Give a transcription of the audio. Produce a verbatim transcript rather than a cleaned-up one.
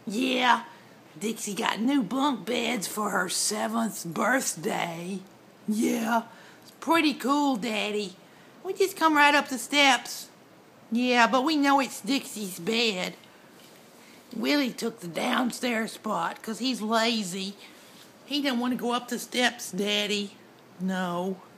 Yeah, Dixie got new bunk beds for her seventh birthday. Yeah, it's pretty cool, Daddy. We just come right up the steps. Yeah, but we know it's Dixie's bed. Willie took the downstairs spot 'cause he's lazy. He didn't want to go up the steps, Daddy. No.